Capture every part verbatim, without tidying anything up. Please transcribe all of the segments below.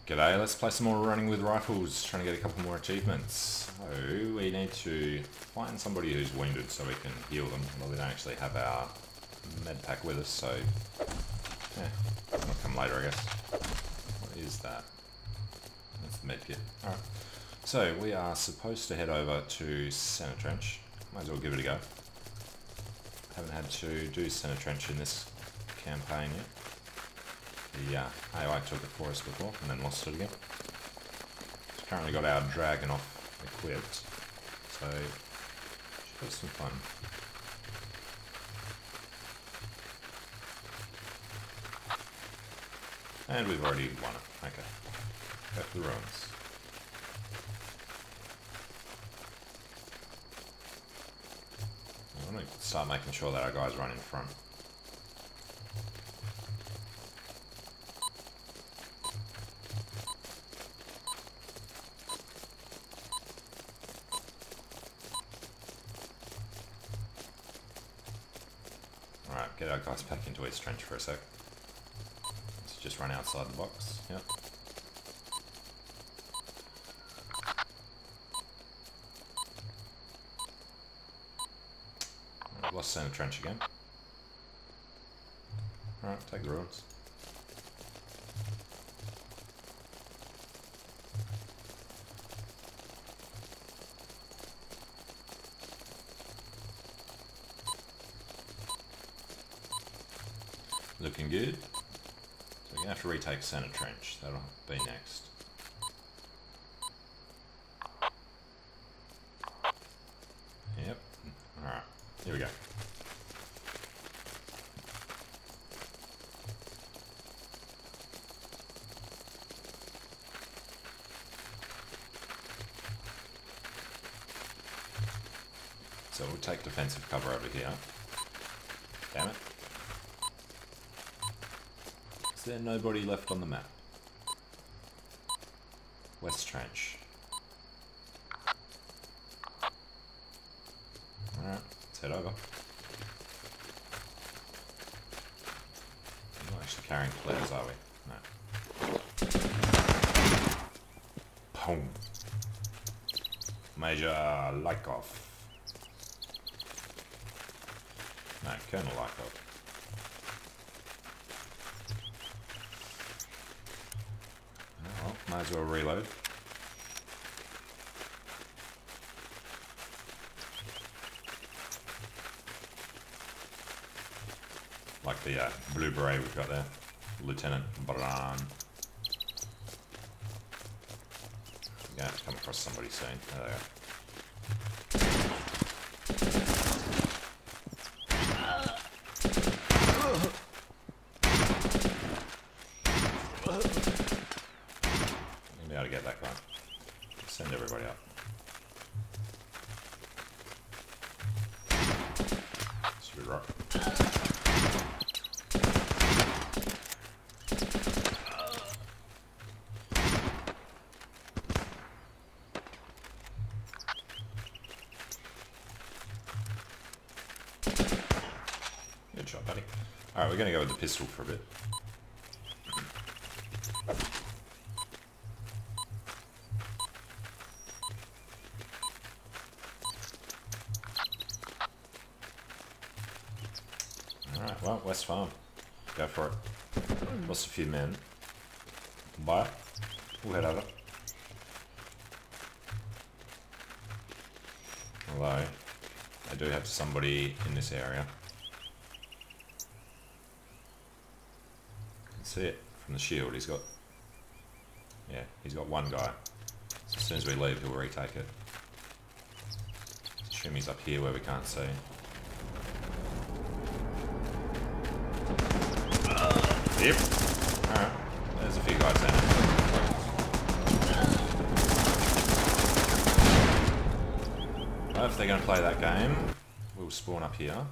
G'day, let's play some more running with rifles, trying to get a couple more achievements. So, we need to find somebody who's wounded so we can heal them. Well, we don't actually have our med pack with us, so yeah, that'll come later, I guess. What is that? That's the med kit. Alright. So, we are supposed to head over to Center Trench. Might as well give it a go. Haven't had to do Center Trench in this campaign yet. The uh, A I took it for us before and then lost it again. We've currently got our dragon off equipped, so should have some fun. And we've already won it. Okay. Go for the ruins. I want to start making sure that our guys run in front. Alright, get our guys back into East Trench for a sec. Let's just run outside the box. Yep. Right, lost Center Trench again. Alright, take the ruins. Looking good. So we're going to have to retake Center Trench. That'll be next. Yep. Alright. Here we go. So we'll take defensive cover over here. Damn it. Is there nobody left on the map? West Trench. Alright, let's head over. We're not actually carrying flares, are we? No. Boom. Major Lykov. No, Colonel Lykov. Well, might as well reload. Like the uh, blue beret we've got there. Lieutenant Brown. We're gonna have to come across somebody soon. There they go. Be able to get that guy. Send everybody up. Should we rock? Good shot, buddy. Alright, we're gonna go with the pistol for a bit. Alright, well, West Farm. Go for it. Lost a few men. But we'll head over. Although, I do have somebody in this area. You can see it from the shield. He's got... Yeah, he's got one guy. So as soon as we leave, he'll retake it. Assume he's up here where we can't see. Yep. Alright. There's a few guys there. Well, if they're going to play that game, we'll spawn up here.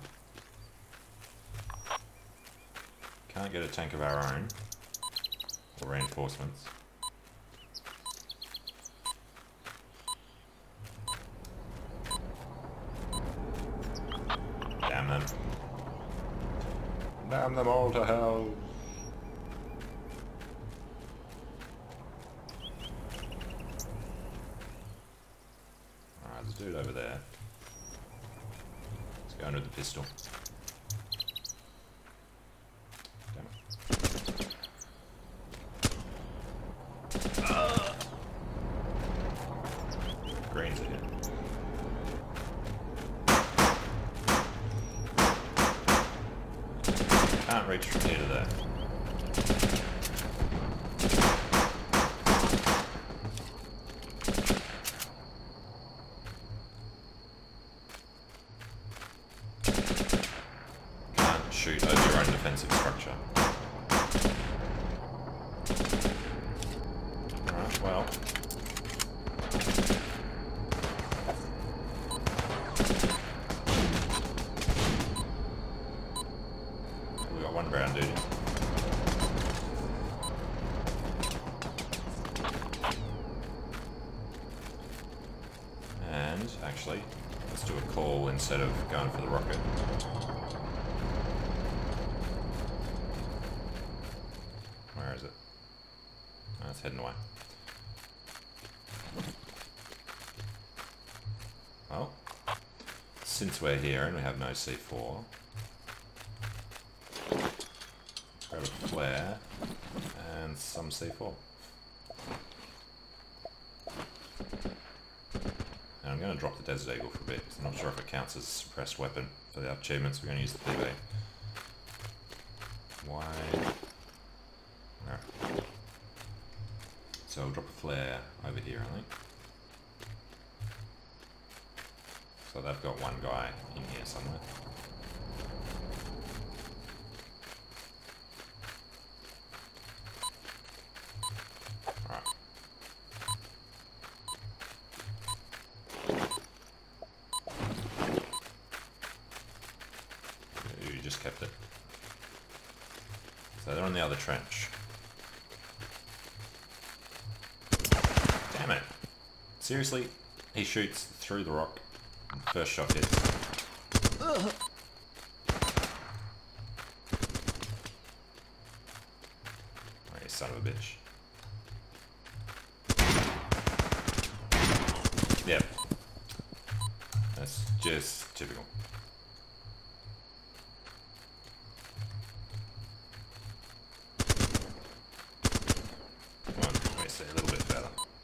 Can't get a tank of our own. Or reinforcements. Damn them. Damn them all to hell. dude over there. Let's go under the pistol. Damn it. Uh. Greens are here. Can't reach from here to there. Can't shoot over your own defensive structure. Alright, well. We got one brown dude. And actually, let's do a call instead of going for the rocket. Where is it? Oh, it's heading away. Well, since we're here and we have no C four, grab a flare and some C four. And I'm going to drop the Desert Eagle for a bit, because I'm not sure if it counts as a suppressed weapon for the achievements. We're going to use the P B. Why? Alright. So I'll drop a flare over here, I think. So they've got one guy in here somewhere. Alright. You just kept it. So they're on the other trench. Damn it. Seriously? He shoots through the rock. First shot hits. Oh, you son of a bitch. Yep. That's just typical. Come on, let me see a little bit further.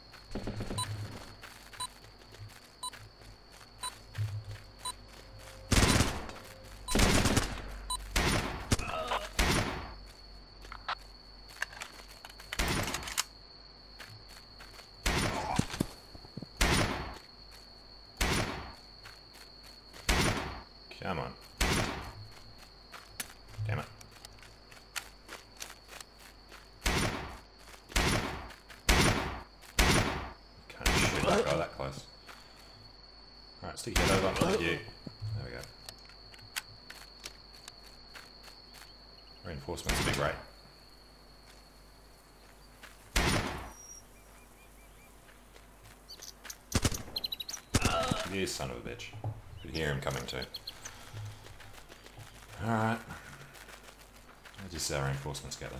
Come on. Damn it. Can't shoot that guy that close. Alright, stick your head over. You. There we go. Reinforcements would be great. You son of a bitch. Could hear him coming too. Alright. Where does our reinforcements get there?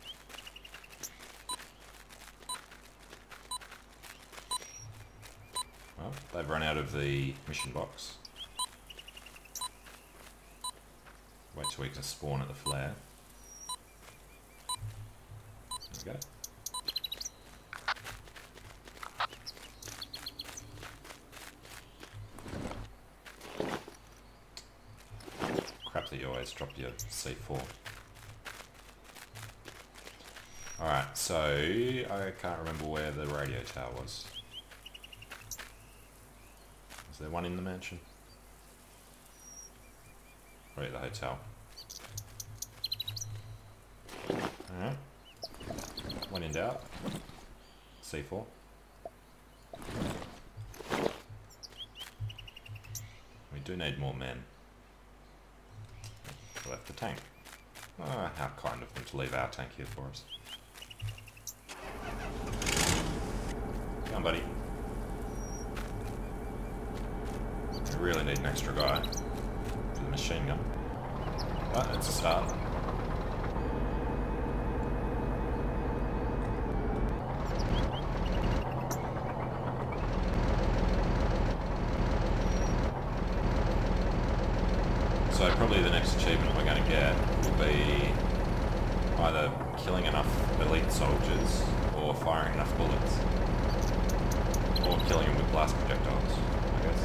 Well, they've run out of the mission box. Wait till we can spawn at the flare. There we go. Crap that you always drop your C four. Alright, so I can't remember where the radio tower was. Is there one in the mansion? Or at the hotel? Alright. When in doubt, C four. We do need more men. Left the tank. Oh, how kind of them to leave our tank here for us. Come on, buddy. We really need an extra guy for the machine gun. But it's a start. probably the next achievement we're going to get will be either killing enough elite soldiers or firing enough bullets. Or killing them with blast projectiles, I guess.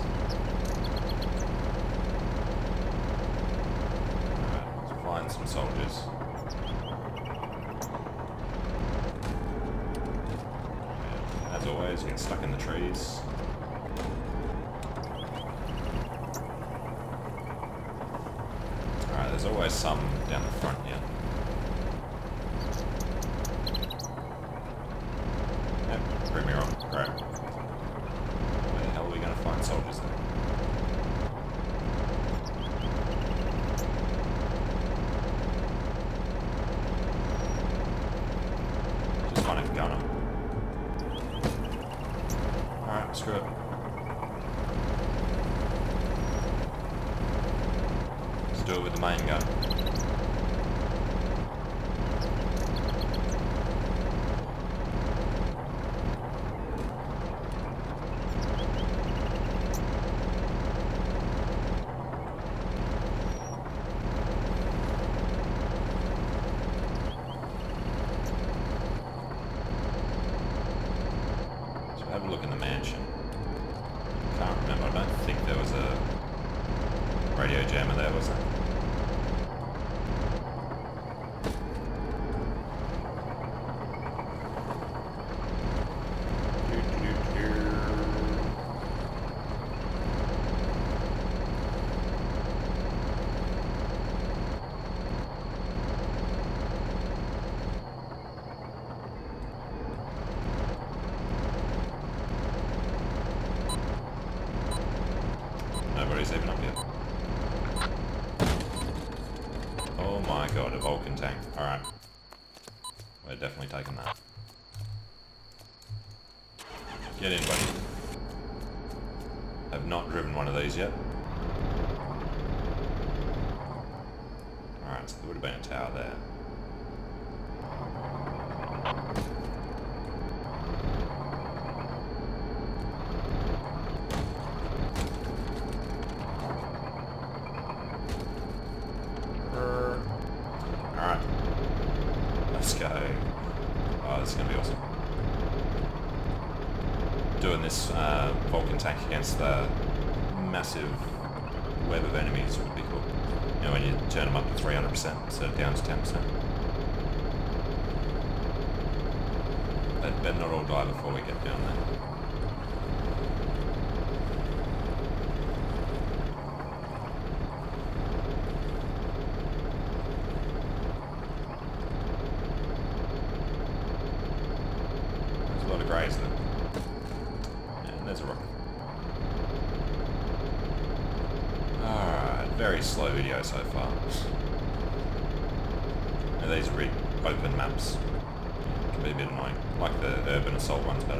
Alright, let's find some soldiers. As always, get stuck in the trees. Alright, there's always some down the front here. Yep, prove me wrong. Great. Where the hell are we going to find soldiers then? Just find a gunner. Alright, screw it. Let's do it with the main gun. Have a look in the mansion. Can't remember, I don't think there was a radio jammer there, was there? Nobody's even up yet. Oh my god, a Vulcan tank. Alright. We're definitely taking that. Get in, buddy. Have not driven one of these yet. Alright, so there would have been a tower there. Alright. Let's go. Oh, this is going to be awesome. Doing this uh, Vulcan tank against the massive web of enemies would be cool. You know, when you turn them up to three hundred percent instead of down to ten percent. They'd better not all die before we get down there. A lot of greys there. And there's a rocket. Alright, very slow video so far. Now these are open maps. Can be a bit annoying. I like the urban assault ones better.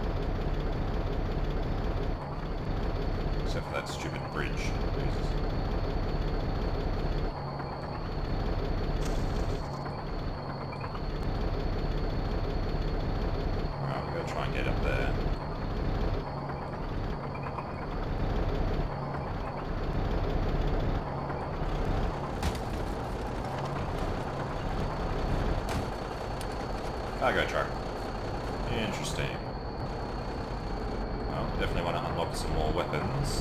Except for that stupid bridge. Jesus. Try and get up there. Cargo truck. Interesting. Well, definitely want to unlock some more weapons.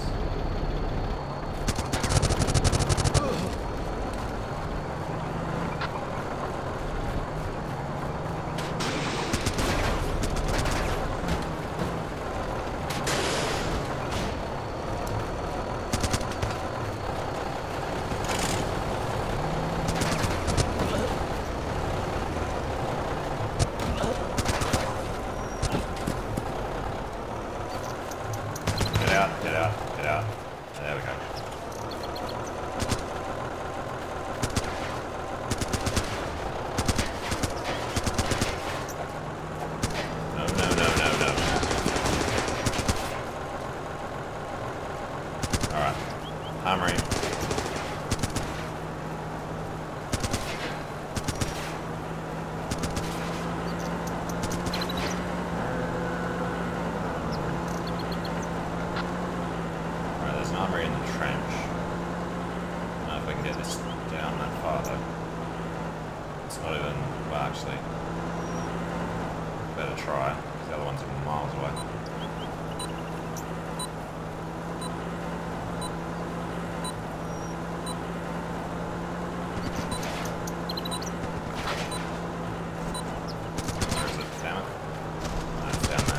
Get out, get out, get out. There we go. a try. The other ones are miles away. Where is it? Damn it. No, it's down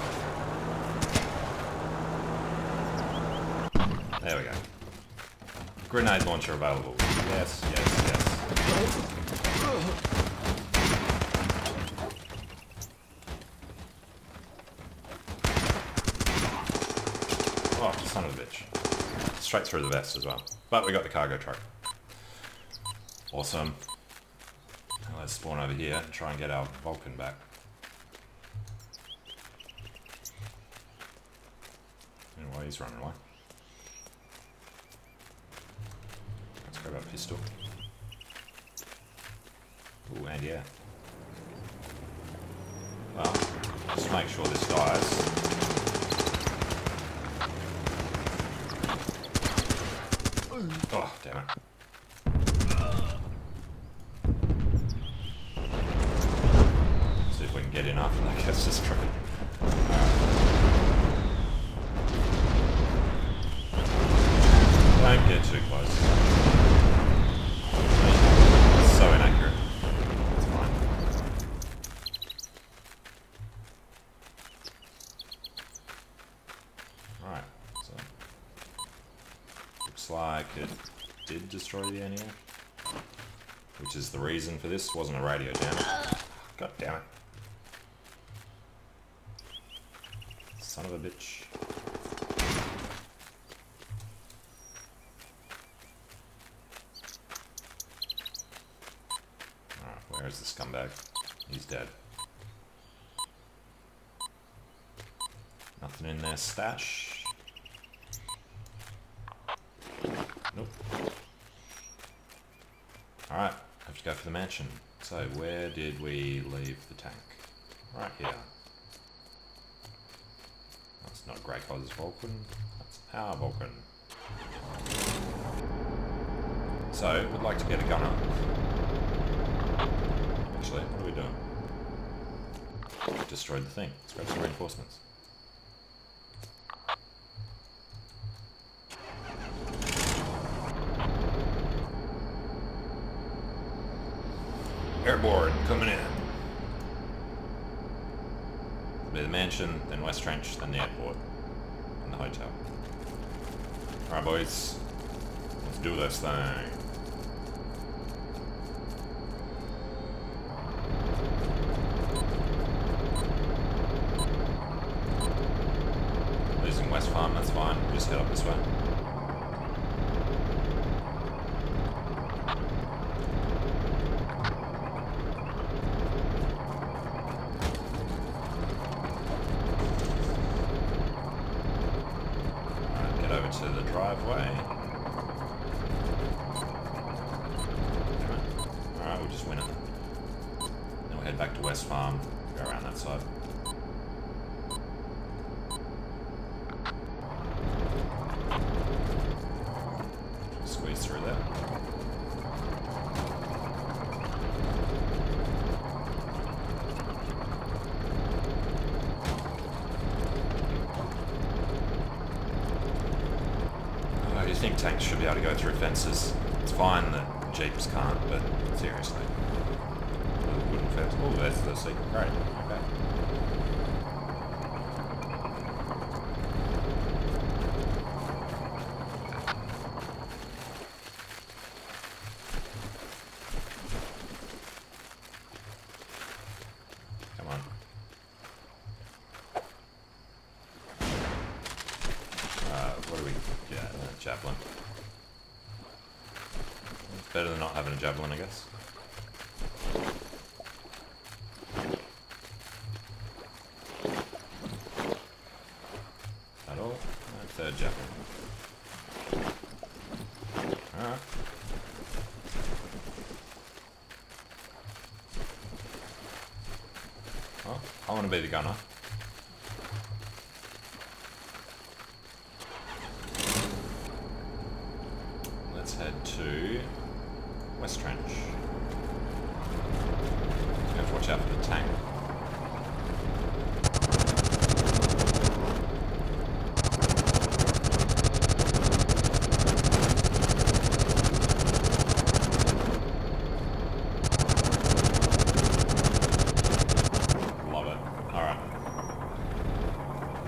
there. There we go. Grenade launcher available. Yes, yes, yes. Oh, son of a bitch. Straight through the vest as well. But we got the cargo truck. Awesome. Now let's spawn over here and try and get our Vulcan back. Anyway, he's running away. Let's grab our pistol. Ooh, and yeah. Well, just make sure this dies. Oh, damn it. See if we can get enough. I guess just try it. Don't get too close. It's so inaccurate. It's fine. Alright, so looks like it did destroy the N E A, which is the reason for this. Wasn't a radio jam. God damn it. Son of a bitch. Alright, where is the scumbag? He's dead. Nothing in their stash. Nope. Alright, have to go for the mansion. So where did we leave the tank? Right here. That's not Grey Coz's Vulcan, that's our Vulcan. So, we'd like to get a gunner. Actually, what are we doing? We destroyed the thing. Let's grab some reinforcements. Airborne, coming in. It'll be the mansion, then West Trench, then the airport, and the hotel. Alright boys, let's do this thing. Losing West Farm, that's fine, we'll just head up this way. To the driveway. Alright, we'll just win it. Then we'll head back to West Farm, go around that side. Squeeze through there. I think tanks should be able to go through fences. It's fine that Jeeps can't, but seriously. The wooden fence. Oh, that's the secret crate. Okay. Come on. Uh, what do we... Yeah, uh, javelin. It's better than not having a javelin, I guess. At all? No, third javelin. Alright. Well, I want to be the gunner. Let's head to West Trench. You have to watch out for the tank.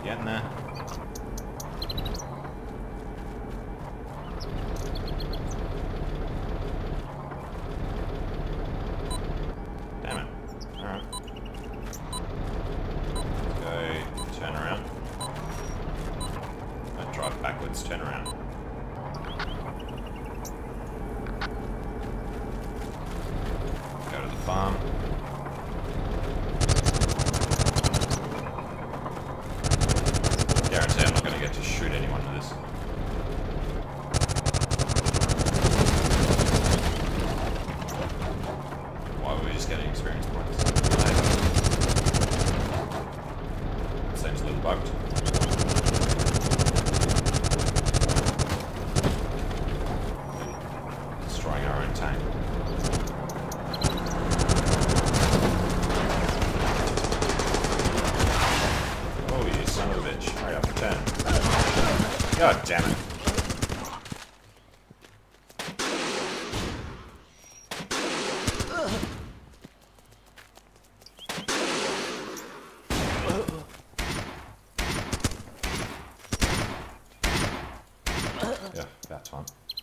Getting there. Damn it. Alright. Go, turn around. Don't drive backwards, turn around. Go to the farm. Guarantee I'm not going to get to shoot anyone with this. Why were we just getting experience points? Seems a little bugged. Destroying our own tank. Oh, you son of a bitch. Hurry up, turn. God damn it. Yeah, about time.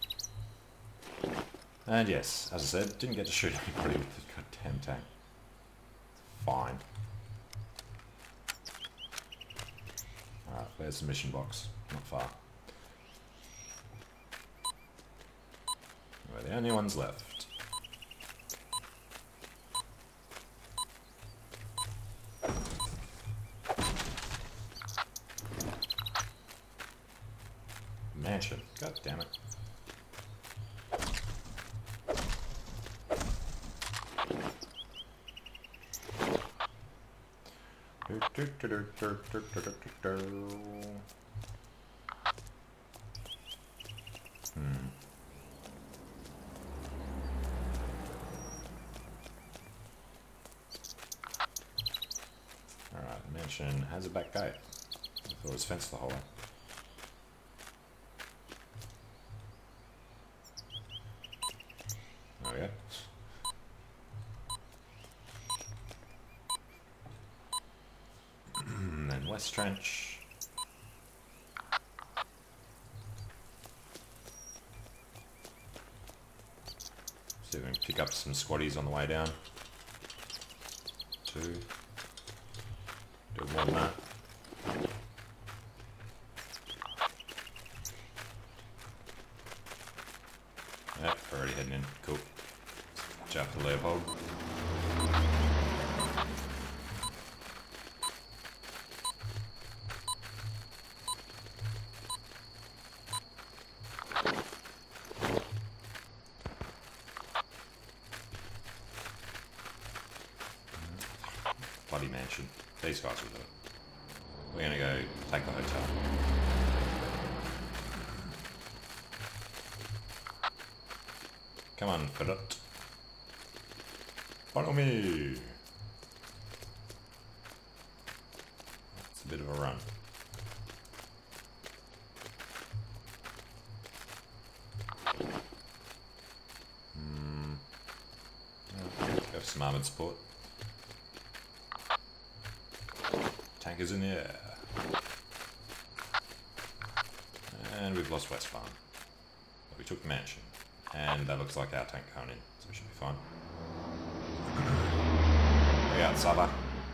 And yes, as I said, didn't get to shoot anybody with the goddamn tank. Fine. Alright, where's the mission box? Not far. We're the only ones left. Mansion. God damn it. Hmm. Alright, the mansion has a back gate. I thought it was fenced the whole way. Oh yeah. Then West Trench. See if we can pick up some squatties on the way down. Two. Do more than that. Yep, we're already heading in. Cool. Jump the Leopold. Bloody mansion. These guys will do it. We're gonna go take the hotel. Come on, Ferret. Follow me. It's a bit of a run. Hmm. Go for some armoured support. Tankers in the air. And we've lost West Farm. But we took the mansion. And that looks like our tank going in, so we should be fine. We got Saba.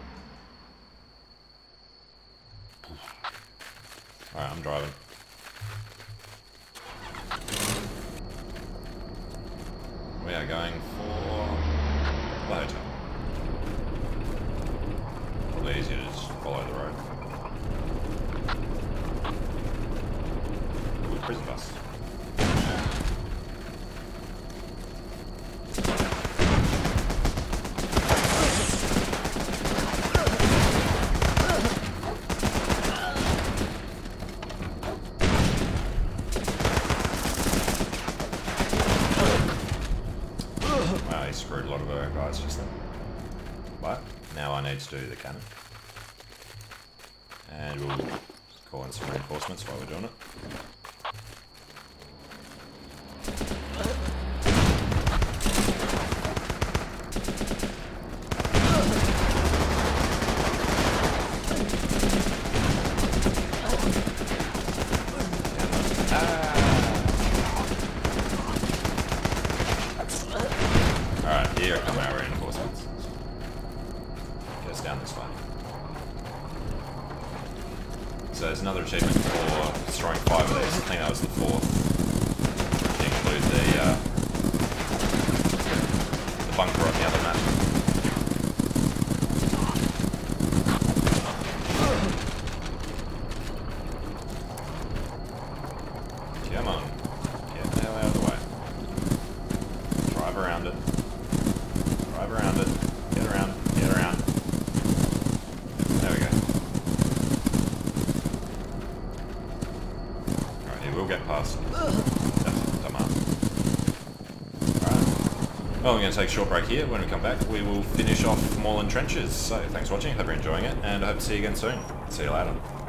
Alright, I'm driving. We are going for the hotel. Probably easier to just follow the road. Ooh, prison bus. Wow, he screwed a lot of our guys just then. But now I need to do the cannon. And we'll call in some reinforcements while we're doing it. So there's another achievement for destroying five of these. I think that was the fourth. To include the, uh, the bunker on the other map. Come on. Get the hell out of the way. Drive around it. Drive around it. Get around. Get around. There we go. Alright, he will get past. Oh, dumb ass. Alright. Well, we're going to take a short break here. When we come back, we will finish off Moorland Trenches. So, thanks for watching. Hope you're enjoying it, and I hope to see you again soon. See you later.